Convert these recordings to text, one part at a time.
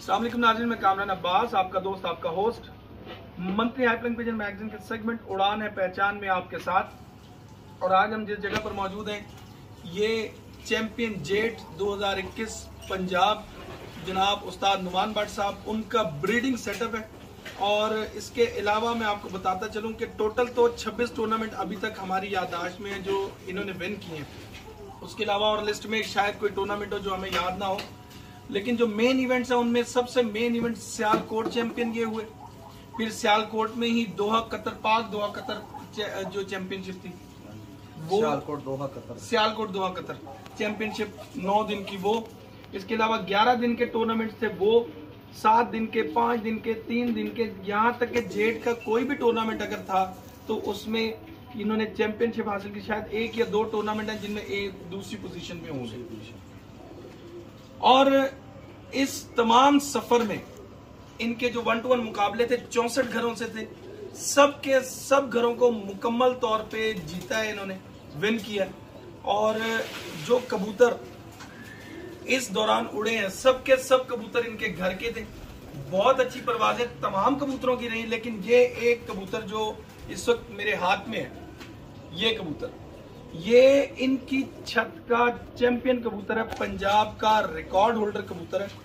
अस्सलाम वालेकुम नाज़रीन, मैं कामरान अब्बास, आपका दोस्त, आपका होस्ट। मंथली हाइपलिंग पिजन मैगजीन के सेगमेंट उड़ान है पहचान में आपके साथ। और आज हम जिस जगह पर मौजूद हैं ये चैंपियन जेट 2021 पंजाब, जनाब उस्ताद नुमान भट्ट साहब, उनका ब्रीडिंग सेटअप है। और इसके अलावा मैं आपको बताता चलूं कि टोटल तो 26 टूर्नामेंट अभी तक हमारी याददाश्त में है जो इन्होंने विन किए हैं। उसके अलावा और लिस्ट में शायद कोई टूर्नामेंट हो जो हमें याद ना हो, लेकिन जो मेन इवेंट्स है उनमें सबसे मेन इवेंट सियालकोट चैंपियन ये हुए। फिर सियालकोट में ही दोहा कतर, पाक दोहा कतर जो चैंपियनशिप थी वो सियालकोट दोहा कतर चैंपियनशिप 9 दिन की वो। इसके अलावा 11 दिन के टूर्नामेंट थे वो, 7 दिन के, 5 दिन के, 3 दिन के, यहाँ तक के जेट का कोई भी टूर्नामेंट अगर था तो उसमें इन्होंने चैंपियनशिप हासिल की। शायद 1 या 2 टूर्नामेंट है जिनमें एक दूसरी पोजीशन में होंगे। और इस तमाम सफर में इनके जो 1-to-1 मुकाबले थे 64 घरों से थे, सब के सब घरों को मुकम्मल तौर पे जीता है इन्होंने, विन किया। और जो कबूतर इस दौरान उड़े हैं सब के सब कबूतर इनके घर के थे। बहुत अच्छी परवाजें तमाम कबूतरों की रही, लेकिन ये एक कबूतर जो इस वक्त मेरे हाथ में है, ये कबूतर, ये इनकी छत का चैंपियन कबूतर है, पंजाब का रिकॉर्ड होल्डर कबूतर है।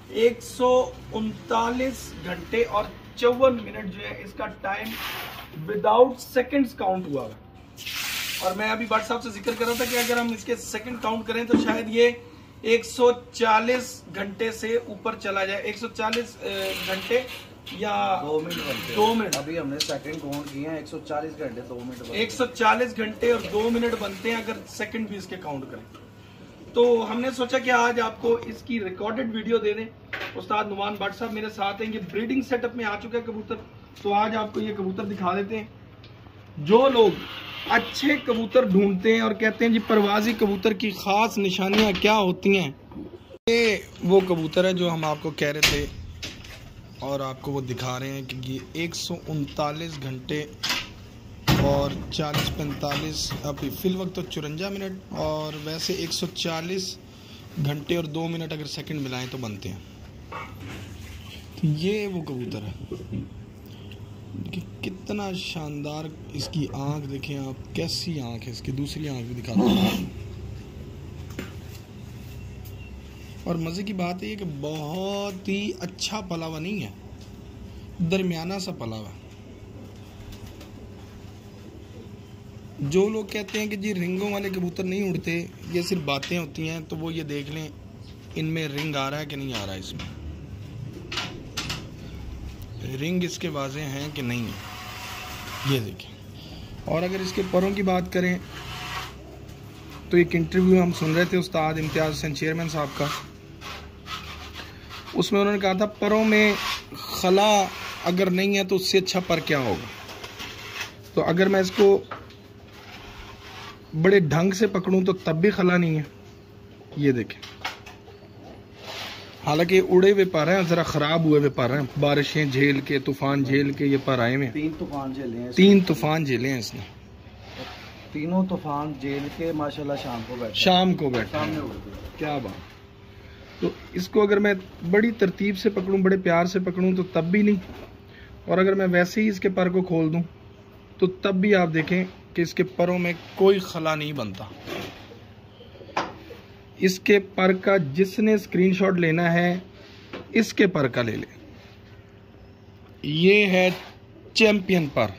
139 घंटे और 54 मिनट जो है इसका टाइम विदाउट सेकंड्स काउंट हुआ है। और मैं अभी भट्ट साहब से जिक्र कर रहा था कि अगर हम इसके सेकंड काउंट करें तो शायद ये 140 घंटे से ऊपर चला जाए। 140 घंटे या 2 मिनट अभी हमने सेकंड काउंट किए हैं। 140 घंटे 2 मिनट 140 घंटे और 2 मिनट बनते हैं अगर सेकंड भी इसके काउंट करें। तो हमने सोचा कि आज आपको इसकी रिकॉर्डेड वीडियो दे दें। उस्ताद नुमान भट्ट साहब मेरे साथ हैं, ये ब्रीडिंग सेटअप में आ चुका है कबूतर, तो आज आपको ये कबूतर दिखा देते हैं। जो लोग अच्छे कबूतर ढूंढते हैं और कहते हैं जी परवाजी कबूतर की खास निशानियां क्या होती हैं, ये वो कबूतर है जो हम आपको कह रहे थे और आपको वो दिखा रहे हैं कि ये 139 घंटे और 40-45 अभी फिल वक्त तो 54 मिनट और वैसे 140 घंटे और 2 मिनट अगर सेकंड मिलाएं तो बनते हैं। तो ये वो कबूतर है कि कितना शानदार इसकी आंख देखें आप, कैसी आंख है इसकी, दूसरी आंख भी दिखाते हैं। और मजे की बात है ये कि बहुत ही अच्छा पला हुआ नहीं है, दरमियाना सा पला हुआ। जो लोग कहते हैं कि जी रिंगों वाले कबूतर नहीं उड़ते, ये सिर्फ बातें होती हैं, तो वो ये देख लें इनमें रिंग आ रहा है कि नहीं आ रहा है। इसमें रिंग इसके वाज़े हैं कि नहीं है, ये देखें। और अगर इसके परों की बात करें तो एक इंटरव्यू हम सुन रहे थे उस्ताद इम्तियाज़ हुसैन चेयरमैन साहब का, उसमें उन्होंने कहा था परों में खला अगर नहीं है तो उससे अच्छा पर क्या होगा। तो अगर मैं इसको बड़े ढंग से पकड़ूं तो तब भी खला नहीं है, ये देखें। हालांकि उड़े हुए पर हैं, जरा खराब हुए हुए पर हैं, बारिशें झेल के, तूफान झेल के ये पर आए हुए। 3 तूफान झेले हैं, 3 तूफान झेले हैं इसने। तीनों तूफान झेल के माशाल्लाह शाम को बैठा क्या बात। तो इसको अगर मैं बड़ी तरतीब से पकड़ूं, बड़े प्यार से पकड़ूं तो तब भी नहीं, और अगर मैं वैसे ही इसके पर को खोल दूं तो तब भी आप देखें कि इसके परों में कोई खला नहीं बनता। इसके पर का जिसने स्क्रीनशॉट लेना है इसके पर का ले ले। ये है चैंपियन पर,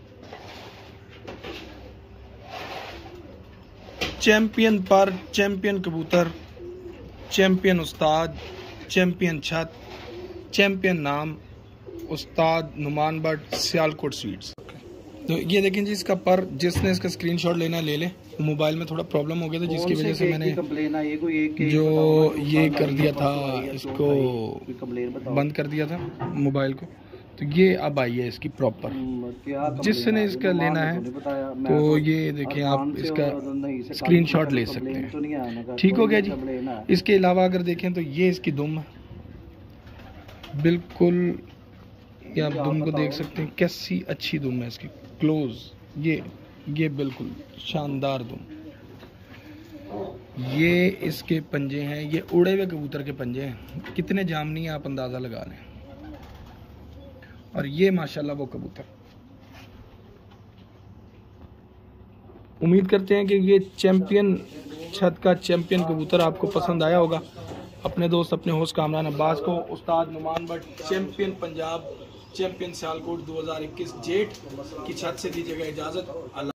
चैंपियन पर, चैंपियन कबूतर, चैंपियन उस्ताद, चैंपियन छत, चैंपियन नाम उस्ताद नुमान भट्ट, सियालकोट स्वीट्स। तो ये देखें जी इसका पर, जिसने इसका स्क्रीनशॉट लेना है ले ले। मोबाइल में थोड़ा प्रॉब्लम हो गया था जिसकी वजह से मैंने जो ये कर दिया था, इसको बंद कर दिया था मोबाइल को। तो ये अब आई है इसकी प्रॉपर, जिसने इसका लेना है तो ये देखें आप इसका स्क्रीनशॉट ले सकते हैं। ठीक हो गया जी। इसके अलावा अगर देखें तो ये इसकी दुम है, बिल्कुल ये आप दुम को देख सकते हैं, कैसी अच्छी दुम है इसकी, क्लोज, ये बिल्कुल शानदार दुम। ये इसके पंजे हैं, ये उड़े हुए कबूतर के पंजे हैं, कितने जामनी आप अंदाज़ा लगा लें। और ये माशाल्लाह वो कबूतर, उम्मीद करते हैं कि ये चैंपियन छत का चैंपियन कबूतर आपको पसंद आया होगा। अपने दोस्त अपने होस्ट कामरान अब्बास को उस्ताद नुमान भट्ट चैंपियन पंजाब चैंपियन सियालकोट 2021 जेट की छत से दीजिएगा इजाज़त।